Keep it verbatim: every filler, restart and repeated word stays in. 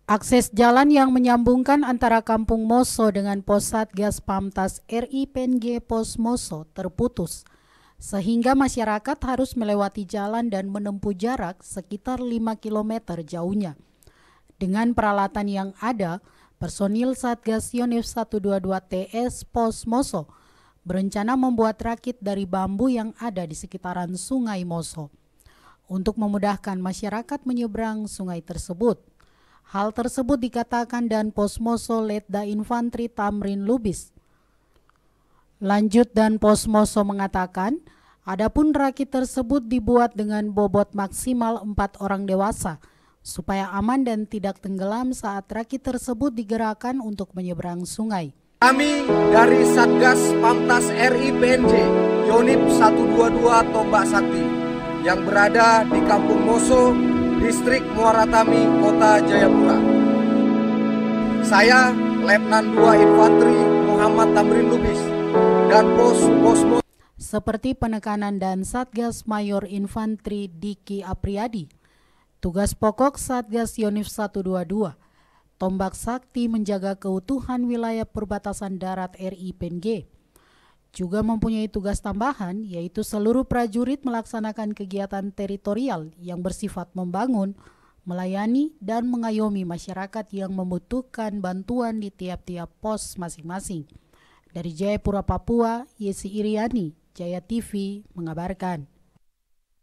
Akses jalan yang menyambungkan antara Kampung Moso dengan Pos Satgas Pamtas R I P N G Pos Moso terputus, sehingga masyarakat harus melewati jalan dan menempuh jarak sekitar lima kilometer jauhnya. Dengan peralatan yang ada, personil Satgas Yonif seratus dua puluh dua T S Pos Moso berencana membuat rakit dari bambu yang ada di sekitaran Sungai Moso untuk memudahkan masyarakat menyeberang sungai tersebut. Hal tersebut dikatakan Dan Pos Moso Letda Infantri Tamrin Lubis. Lanjut Dan Pos Moso mengatakan, adapun rakit tersebut dibuat dengan bobot maksimal empat orang dewasa supaya aman dan tidak tenggelam saat rakit tersebut digerakkan untuk menyeberang sungai. Kami dari Satgas Pamtas R I P N J Yonif seratus dua puluh dua Tombak Sakti yang berada di Kampung Moso, Distrik Muara Tami, Kota Jayapura. Saya Letnan dua Infantri Muhammad Tamrin Lubis dan Pos Pos Moso. Seperti penekanan dan Satgas Mayor Infantri Diki Apriyadi, tugas pokok Satgas Yonif seratus dua puluh dua Tombak Sakti menjaga keutuhan wilayah perbatasan darat R I P N G. Juga mempunyai tugas tambahan, yaitu seluruh prajurit melaksanakan kegiatan teritorial yang bersifat membangun, melayani, dan mengayomi masyarakat yang membutuhkan bantuan di tiap-tiap pos masing-masing. Dari Jayapura, Papua, Yesi Iriani, Jaya T V mengabarkan.